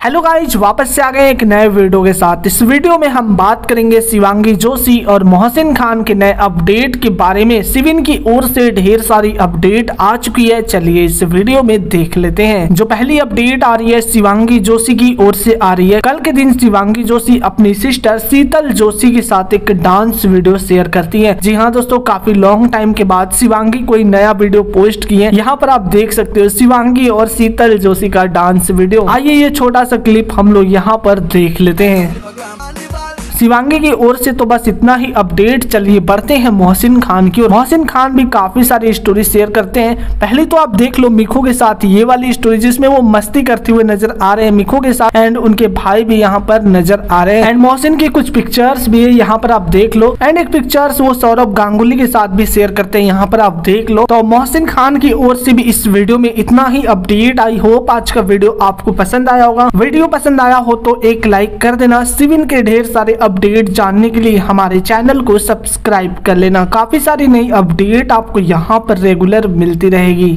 Hello guys, वापस से आ गए एक नए वीडियो के साथ। इस वीडियो में हम बात करेंगे शिवांगी जोशी और मोहसिन खान के नए अपडेट के बारे में। सिविन की ओर से ढेर सारी अपडेट आ चुकी है, चलिए इस वीडियो में देख लेते हैं। जो पहली अपडेट आ रही है शिवांगी जोशी की ओर से आ रही है। कल के दिन शिवांगी जोशी अपनी सिस्टर शीतल जोशी के साथ एक डांस वीडियो शेयर करती है। जी हाँ दोस्तों, काफी लॉन्ग टाइम के बाद शिवांगी कोई नया वीडियो पोस्ट की है। यहाँ पर आप देख सकते हो शिवांगी और शीतल जोशी का डांस वीडियो। आइए ये छोटा सा क्लिप हम लोग यहाँ पर देख लेते हैं। शिवांगी की ओर से तो बस इतना ही अपडेट। चलिए बढ़ते हैं मोहसिन खान की ओर। मोहसिन खान भी काफी सारी स्टोरी शेयर करते हैं। पहले तो आप देख लो मिखो के साथ ये वाली स्टोरी जिसमें वो मस्ती करते हुए नजर आ रहे हैं मिखो के साथ, एंड उनके भाई भी यहाँ पर नजर आ रहे हैं। एंड मोहसिन की कुछ पिक्चर्स भी है, यहाँ पर आप देख लो। एंड एक पिक्चर्स वो सौरभ गांगुली के साथ भी शेयर करते हैं, यहाँ पर आप देख लो। तो मोहसिन खान की ओर से भी इस वीडियो में इतना ही अपडेट। आई होप आज का वीडियो आपको पसंद आया होगा। वीडियो पसंद आया हो तो एक लाइक कर देना। सिविन के ढेर सारे अपडेट जानने के लिए हमारे चैनल को सब्सक्राइब कर लेना। काफी सारी नई अपडेट आपको यहाँ पर रेगुलर मिलती रहेगी।